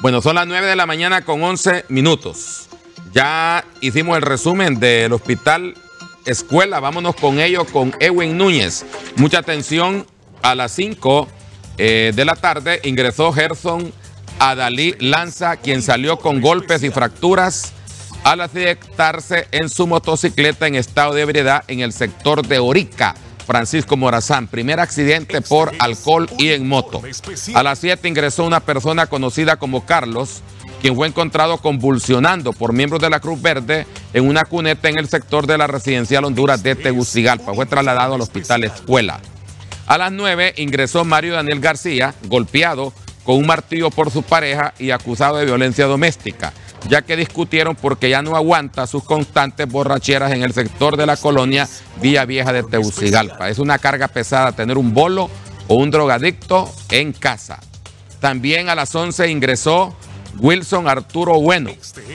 Bueno, son las 9 de la mañana con 11 minutos. Ya hicimos el resumen del hospital escuela. Vámonos con ello con Edwin Núñez. Mucha atención, a las 5 de la tarde ingresó Gerson Adalí Lanza, quien salió con golpes y fracturas al accidentarse en su motocicleta en estado de ebriedad en el sector de Orica, Francisco Morazán. Primer accidente por alcohol y en moto. A las 7 ingresó una persona conocida como Carlos, quien fue encontrado convulsionando por miembros de la Cruz Verde en una cuneta en el sector de la residencial Honduras de Tegucigalpa. Fue trasladado al hospital escuela. A las 9 ingresó Mario Daniel García, golpeado con un martillo por su pareja y acusado de violencia doméstica, ya que discutieron porque ya no aguanta sus constantes borracheras en el sector de la colonia Villa Vieja de Tegucigalpa. Es una carga pesada tener un bolo o un drogadicto en casa. También a las 11 ingresó Wilson Arturo Bueno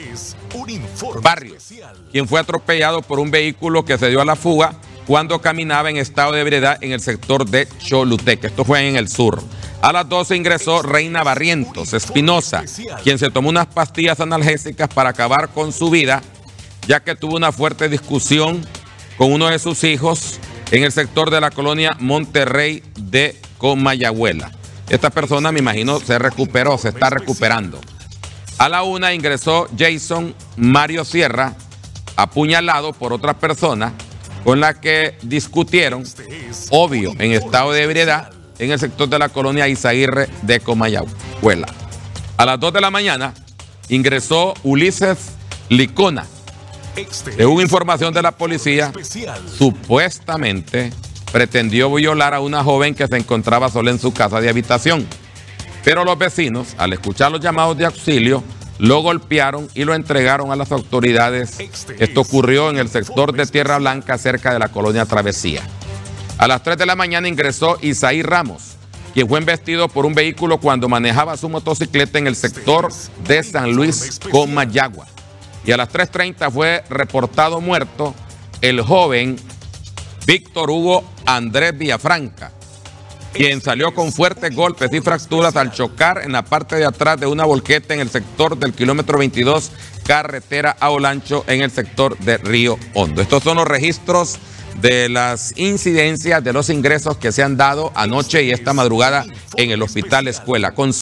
Barrios, quien fue atropellado por un vehículo que se dio a la fuga cuando caminaba en estado de ebriedad en el sector de Choluteca. Esto fue en el sur. A las 12 ingresó Reina Barrientos Espinosa, quien se tomó unas pastillas analgésicas para acabar con su vida, ya que tuvo una fuerte discusión con uno de sus hijos en el sector de la colonia Monterrey de Comayagüela. Esta persona, me imagino, se recuperó, se está recuperando. A la 1 ingresó Jason Mario Sierra, apuñalado por otra persona con la que discutieron, obvio, en estado de ebriedad, en el sector de la colonia Izaguirre de Comayagüela. A las 2 de la mañana ingresó Ulises Licona. Según información de la policía, supuestamente pretendió violar a una joven que se encontraba sola en su casa de habitación. Pero los vecinos, al escuchar los llamados de auxilio, lo golpearon y lo entregaron a las autoridades. Esto ocurrió en el sector de Tierra Blanca, cerca de la colonia Travesía. A las 3 de la mañana ingresó Isaí Ramos, quien fue embestido por un vehículo cuando manejaba su motocicleta en el sector de San Luis, Comayagua. Y a las 3:30 fue reportado muerto el joven Víctor Hugo Andrés Villafranca, quien salió con fuertes golpes y fracturas al chocar en la parte de atrás de una volqueta en el sector del kilómetro 22, carretera a Olancho, en el sector de Río Hondo. Estos son los registros de las incidencias de los ingresos que se han dado anoche y esta madrugada en el hospital escuela.